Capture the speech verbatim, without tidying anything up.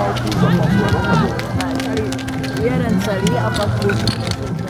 dál půl zápasu, jenom nebo? Ne, celý, jeden celý a pak půl.